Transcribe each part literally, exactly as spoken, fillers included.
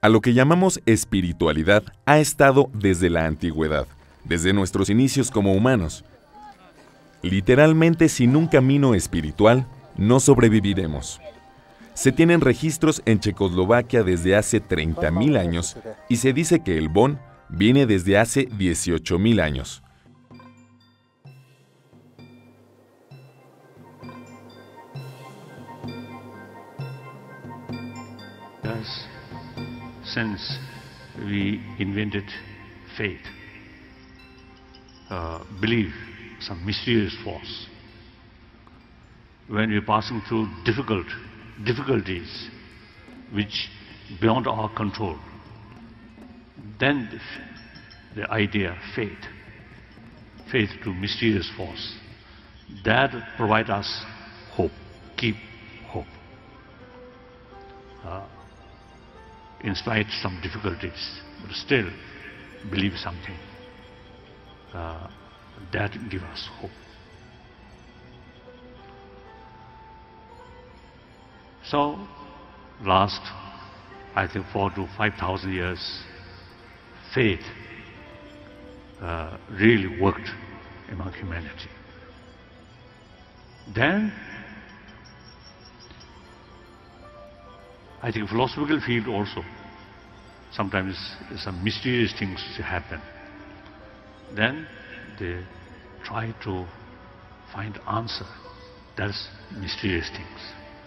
A lo que llamamos espiritualidad ha estado desde la antigüedad, desde nuestros inicios como humanos. Literalmente, sin un camino espiritual, no sobreviviremos. Se tienen registros en Checoslovaquia desde hace treinta mil años y se dice que el Bon viene desde hace dieciocho mil años. Thus, since we invented faith, uh, believe some mysterious force, when we're passing through difficult difficulties which beyond our control, then the, the idea faith, faith to mysterious force, that provide us hope, keep hope. Uh, in spite of some difficulties, but still believe something. Uh, that give us hope. So, last, I think, four to five thousand years, faith uh, really worked among humanity. Then, I think philosophical field also, sometimes some mysterious things happen. Then they try to find answer. That's mysterious things.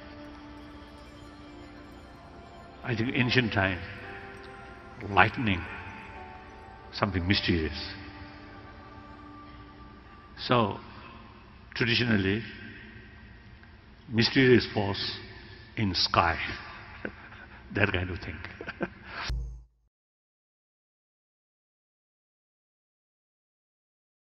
I think ancient time, lightning, something mysterious. So, traditionally, mysterious force in sky, that kind of thing.